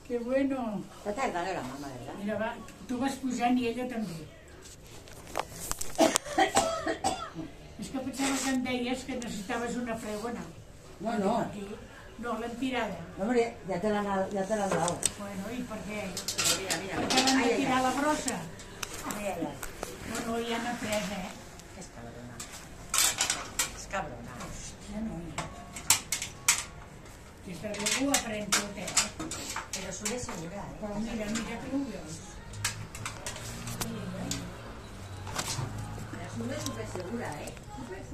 Que bueno. Está tardando la mamá, ¿verdad? Mira, va, tu vas pujant i ella també. És que pensava que em deies que necessitaves una fregona. No, no. Aquí. No, l'entirada. Hombre, ya te la han dado. Bueno, i per què? Mira, mira. Perquè l'han de tirar a la brossa. Ai, ai, ai. No, ja n'ha pres, És cabrona. És cabrona. Hòstia, noia. Aquesta algú aprèn tot, Pero suele segura, Però mira que ho veus. Pero sube súper segura,